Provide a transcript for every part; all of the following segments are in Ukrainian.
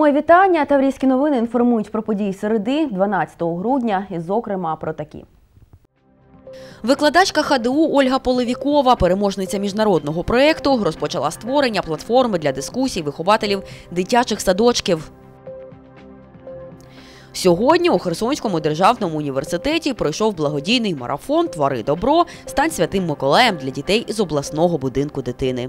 Моє вітання. Таврійські новини інформують про події середи, 12 грудня, і, зокрема, про такі. Викладачка ХДУ Ольга Полевікова, переможниця міжнародного проєкту, розпочала створення платформи для дискусій вихователів дитячих садочків. Сьогодні у Херсонському державному університеті пройшов благодійний марафон «Твори добро. Стань Святим Миколаєм» для дітей з обласного будинку дитини.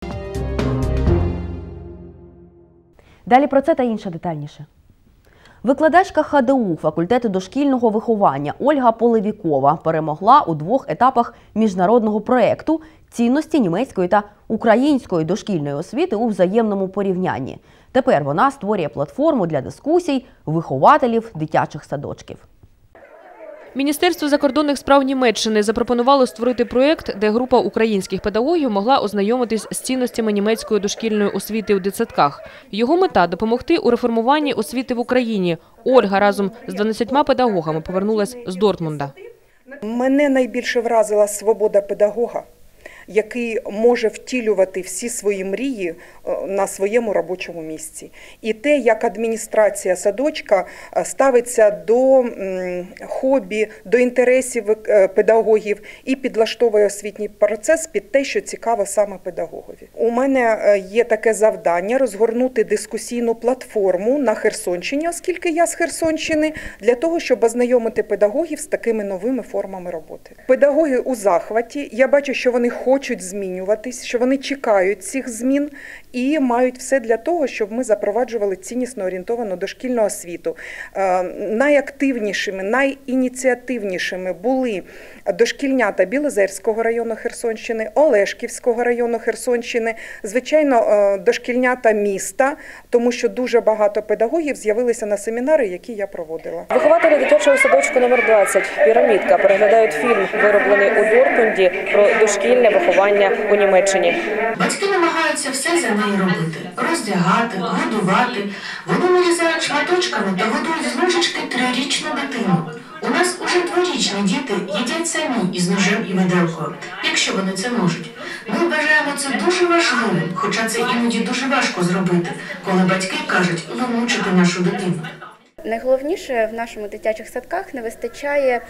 Далі про це та інше детальніше. Викладачка ХДУ факультету дошкільного виховання Ольга Полевікова перемогла у 2 етапах міжнародного проєкту «Цінності німецької та української дошкільної освіти у взаємному порівнянні». Тепер вона створює платформу для дискусій вихователів дитячих садочків. Міністерство закордонних справ Німеччини запропонувало створити проєкт, де група українських педагогів могла ознайомитись з цінностями німецької дошкільної освіти у дитсадках. Його мета – допомогти у реформуванні освіти в Україні. Ольга разом з 12 педагогами повернулась з Дортмунда. Мене найбільше вразила свобода педагога, який може втілювати всі свої мрії на своєму робочому місці. І те, як адміністрація садочка ставиться до хобі, до інтересів педагогів і підлаштовує освітній процес під те, що цікаво саме педагогові. У мене є таке завдання – розгорнути дискусійну платформу на Херсонщині, оскільки я з Херсонщини, для того, щоб ознайомити педагогів з такими новими формами роботи. Педагоги у захваті, я бачу, що вони хочуть змінюватись, що вони чекають цих змін і мають все для того, щоб ми запроваджували ціннісно орієнтовану дошкільну освіту. Найактивнішими, найініціативнішими були дошкільнята Білозерського району Херсонщини, Олешківського району Херсонщини, звичайно, дошкільнята міста, тому що дуже багато педагогів з'явилися на семінари, які я проводила. Вихователі дитячого садочку номер 20 «Пірамідка» переглядають фільм, вироблений у Дортмунді, про дошкільне виховання у Німеччині. Батьки намагаються все за неї робити – роздягати, годувати. Вони нарізають шматочками та годують з ложечки 3-річну дитину. У нас уже 2-річні діти їдять самі із ножем і виделкою, якщо вони це можуть. Ми вважаємо це дуже важливим, хоча це іноді дуже важко зробити, коли батьки кажуть «ви мучите нашу дитину». Найголовніше в нашому дитячих садках не вистачає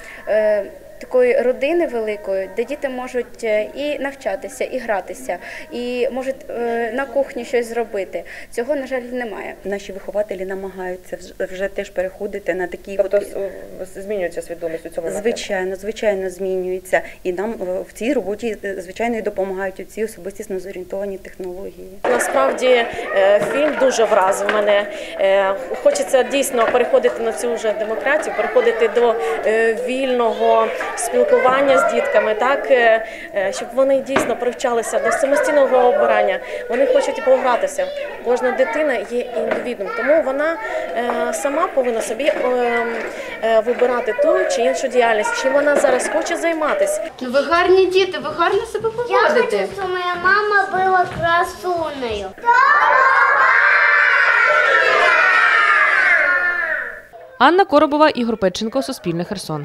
такої родини великої, де діти можуть і навчатися, і гратися, і можуть на кухні щось зробити. Цього, на жаль, немає. Наші вихователі намагаються вже теж переходити на такі... Тобто змінюється свідомість у цьому напрямку? Звичайно, змінюється. І нам в цій роботі, звичайно, і допомагають ці особистісно зорієнтовані технології. Насправді, фільм дуже вразив мене. Хочеться дійсно переходити на цю вже демократію, переходити до вільного спілкування з дітками, так, щоб вони дійсно привчалися до самостійного обирання. Вони хочуть погратися. Кожна дитина є індивідом, тому вона сама повинна собі вибирати ту чи іншу діяльність, чим вона зараз хоче займатися. Ви гарні діти, ви гарно себе поводите. Я хочу, щоб моя мама була красунею. Анна Коробова, Ігор Петченко, Суспільне, Херсон.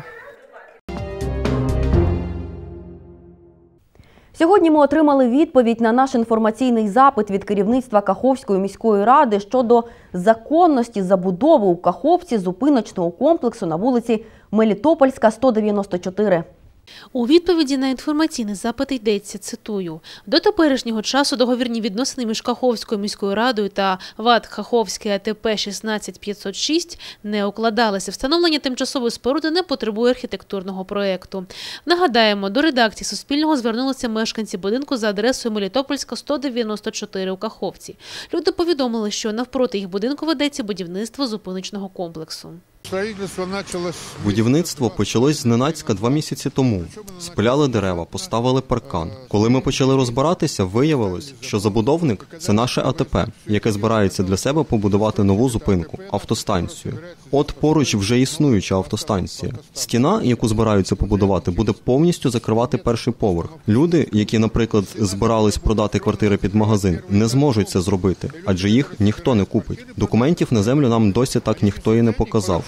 Сьогодні ми отримали відповідь на наш інформаційний запит від керівництва Каховської міської ради щодо законності забудови у Каховці зупиночного комплексу на вулиці Мелітопольська, 194. У відповіді на інформаційний запит йдеться, цитую, «До теперішнього часу договірні відносини між Каховською міською радою та ВАТ Каховське АТП 16506 не укладалися. Встановлення тимчасової споруди не потребує архітектурного проєкту». Нагадаємо, до редакції Суспільного звернулися мешканці будинку за адресою Мелітопольська, 194 у Каховці. Люди повідомили, що навпроти їх будинку ведеться будівництво зупиночного комплексу. Будівництво почалось зненацька 2 місяці тому. Спиляли дерева, поставили паркан. Коли ми почали розбиратися, виявилось, що забудовник – це наше АТП, яке збирається для себе побудувати нову зупинку – автостанцію. От поруч вже існуюча автостанція. Стіна, яку збираються побудувати, буде повністю закривати перший поверх. Люди, які, наприклад, збирались продати квартири під магазин, не зможуть це зробити, адже їх ніхто не купить. Документів на землю нам досі так ніхто і не показав.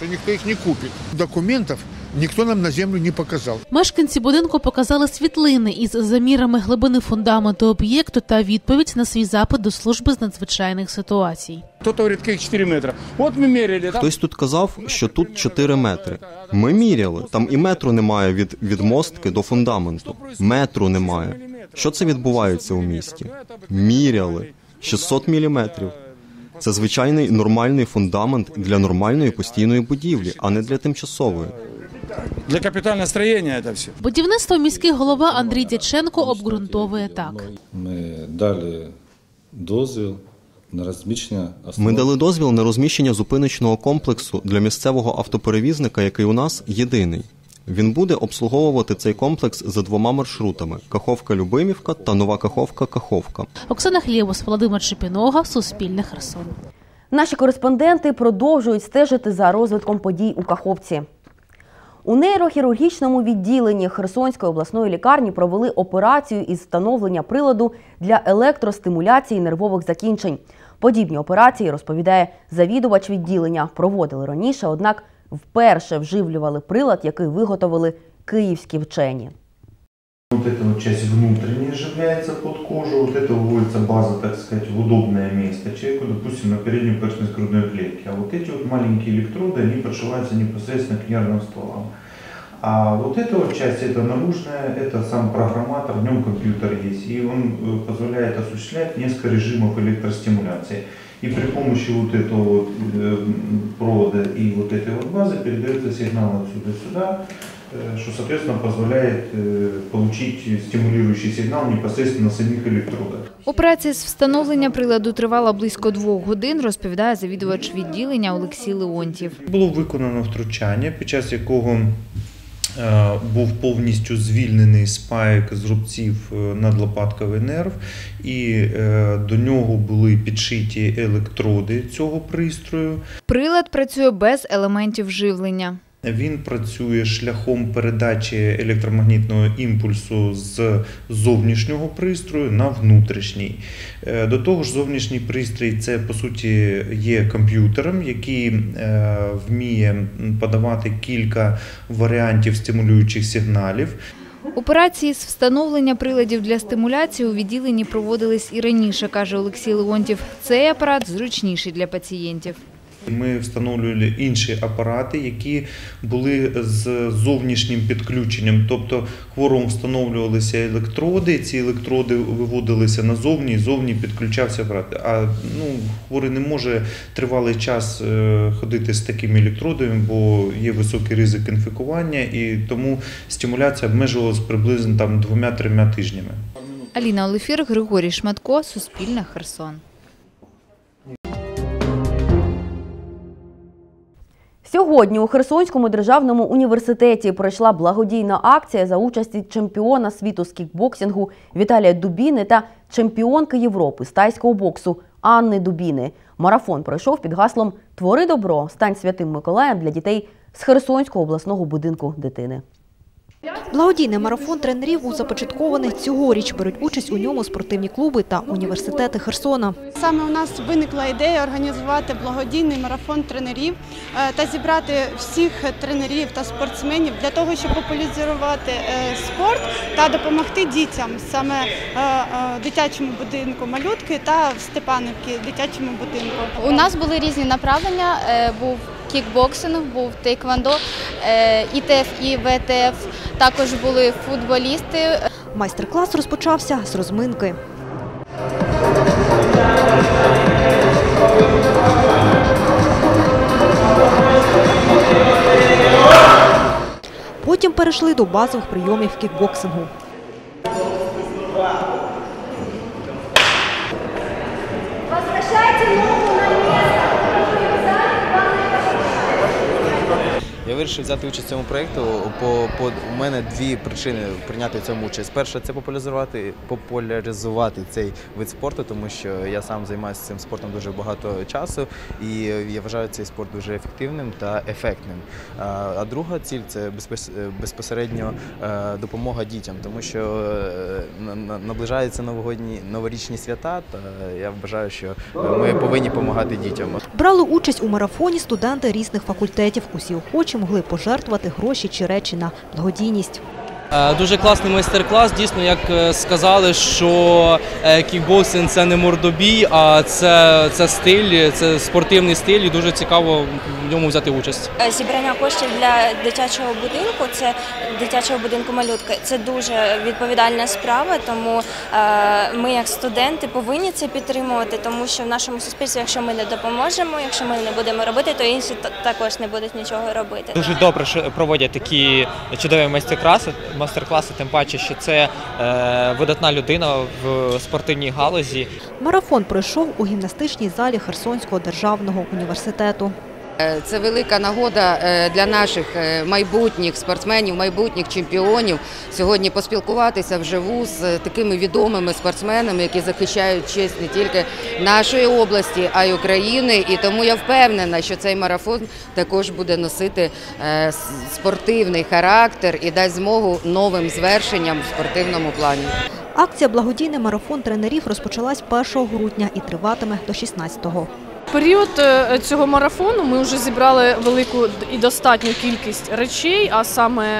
что никто их не купит. Документов ніхто нам на землю не показав. Мешканці будинку показали світлини із замірами глибини фундаменту об'єкту та відповідь на свій запит до служби з надзвичайних ситуацій. Хто-то говорить, як 4 метри. От ми міряли. Хтось тут казав, що тут 4 метри. Ми міряли. Там і метру немає від мостки до фундаменту. Метру немає. Що це відбувається у місті? Міряли. 600 міліметрів. Це звичайний нормальний фундамент для нормальної постійної будівлі, а не для тимчасової. Для капітального строєння це все. Будівництво міський голова Андрій Дяченко обґрунтовує так. Ми дали дозвіл на розміщення. Ми дали дозвіл на розміщення зупиночного комплексу для місцевого автоперевізника, який у нас єдиний. Він буде обслуговувати цей комплекс за 2 маршрутами – Каховка-Любимівка та Нова Каховка-Каховка. Оксана Хлєбус, Володимир Чепінога, Суспільне, Херсон. Наші кореспонденти продовжують стежити за розвитком подій у Каховці. У нейрохірургічному відділенні Херсонської обласної лікарні провели операцію із встановлення приладу для електростимуляції нервових закінчень. Подібні операції, розповідає завідувач відділення, проводили раніше, однак вперше вживлювали прилад, який виготовили київські вчені. Вот эта вот часть внутренняя вживляется под кожу, вот это выводится база, так сказать, в удобное место человеку, допустим, на переднюю поверхность грудной клетки. А вот эти вот маленькие электроды, они подшиваются непосредственно к нервным стволам. А вот эта вот часть, это наружная, это сам программатор, в нем компьютер есть, и он позволяет осуществлять несколько режимов электростимуляции. И при помощи вот этого вот провода и вот этой вот базы передается сигнал отсюда сюда, что, соответственно, позволяет получить стимулирующий сигнал непосредственно на самих электродах. Операція з встановлення приладу тривала близько 2 годин, розповідає завідувач відділення Олексій Леонтів. Було виконано втручання, під час якого був повністю звільнений спайк з рубців надлопатковий нерв, і до нього були підшиті електроди цього пристрою. Прилад працює без елементів живлення. Він працює шляхом передачі електромагнітного імпульсу з зовнішнього пристрою на внутрішній. До того ж, зовнішній пристрій – це, по суті, є комп'ютером, який вміє подавати кілька варіантів стимулюючих сигналів. Операції з встановлення приладів для стимуляції у відділенні проводились і раніше, каже Олексій Леонтів. Цей апарат зручніший для пацієнтів. Ми встановлювали інші апарати, які були з зовнішнім підключенням. Тобто хворому встановлювалися електроди, ці електроди виводилися назовні, і зовні підключався апарат. А хворий не може тривалий час ходити з такими електродами, бо є високий ризик інфікування, і тому стимуляція обмежувалася приблизно 2-3 тижнями. Аліна Олефір, Григорій Шматко, Суспільне, Херсон. Сьогодні у Херсонському державному університеті пройшла благодійна акція за участі чемпіона світу з кікбоксингу Віталія Дубіни та чемпіонки Європи з тайського боксу Анни Дубіни. Марафон пройшов під гаслом «Твори добро, стань святим Миколаєм» для дітей з Херсонського обласного будинку дитини. Благодійний марафон тренерів був започаткований цьогоріч. Беруть участь у ньому спортивні клуби та університети Херсона. Саме у нас виникла ідея організувати благодійний марафон тренерів та зібрати всіх тренерів та спортсменів для того, щоб популяризувати спорт та допомогти дітям, саме дитячому будинку «Малютки» та в Степанівці дитячому будинку. У нас були різні направлення, був кікбоксинг, був тейквондо, ІТФ і ВТФ, також були футболісти. Майстер-клас розпочався з розминки. Потім перейшли до базових прийомів кікбоксингу. Я вирішив взяти участь в цьому проєкту. У мене дві причини прийняти в цьому участь. Перша – це популяризувати цей вид спорту, тому що я сам займаюся цим спортом дуже багато часу, і я вважаю цей спорт дуже ефективним та ефектним. А друга ціль – це безпосередньо допомога дітям, тому що наближаються новорічні свята, та я вважаю, що ми повинні допомагати дітям. Брали участь у марафоні студенти різних факультетів. Усі охочі могли пожертвувати гроші чи речі на благодійність. Дуже класний майстер-клас. Дійсно, як сказали, що кікбоксинг – це не мордобій, а це стиль, це спортивний стиль, і дуже цікаво в ньому взяти участь. Зібрання коштів для дитячого будинку, це дитячого будинку «Малютка», це дуже відповідальна справа, тому ми як студенти повинні це підтримувати, тому що в нашому суспільстві, якщо ми не допоможемо, якщо ми не будемо робити, то інші також не будуть нічого робити. Дуже добре, що проводять такі чудові майстер-класи, тим паче, що це видатна людина в спортивній галузі. Марафон пройшов у гімнастичній залі Херсонського державного університету. Це велика нагода для наших майбутніх спортсменів, майбутніх чемпіонів сьогодні поспілкуватися вживу з такими відомими спортсменами, які захищають честь не тільки нашої області, а й України. І тому я впевнена, що цей марафон також буде носити спортивний характер і дасть змогу новим звершенням в спортивному плані. Акція «Благодійний марафон тренерів» розпочалась 1 грудня і триватиме до 16-го. В період цього марафону ми вже зібрали велику і достатню кількість речей, а саме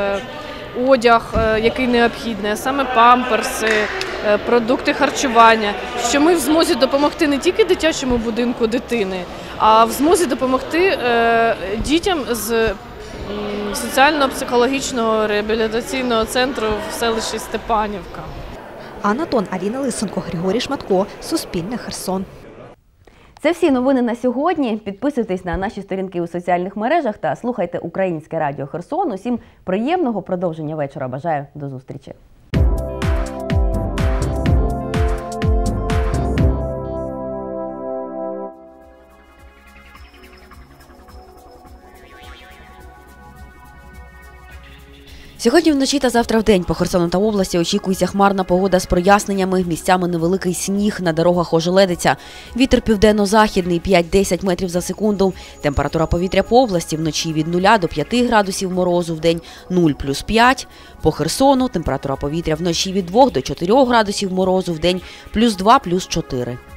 одяг, який необхідний, а саме памперси, продукти харчування, що ми в змозі допомогти не тільки дитячому будинку дитини, а в змозі допомогти дітям з соціально-психологічного реабілітаційного центру в селищі Степанівка. Анна Тон, Аліна Лисенко, Григорій Шматко, Суспільне, Херсон. Це всі новини на сьогодні. Підписуйтесь на наші сторінки у соціальних мережах та слухайте Українське радіо Херсон. Усім приємного продовження вечора. Бажаю до зустрічі. Сьогодні вночі та завтра вдень по Херсону та області очікується хмарна погода з проясненнями, місцями невеликий сніг, на дорогах ожеледиця. Вітер південно-західний 5-10 метрів за секунду. Температура повітря по області вночі від 0 до 5 градусів морозу, вдень 0 плюс 5. По Херсону температура повітря вночі від 2 до 4 градусів морозу, вдень плюс 2 плюс 4.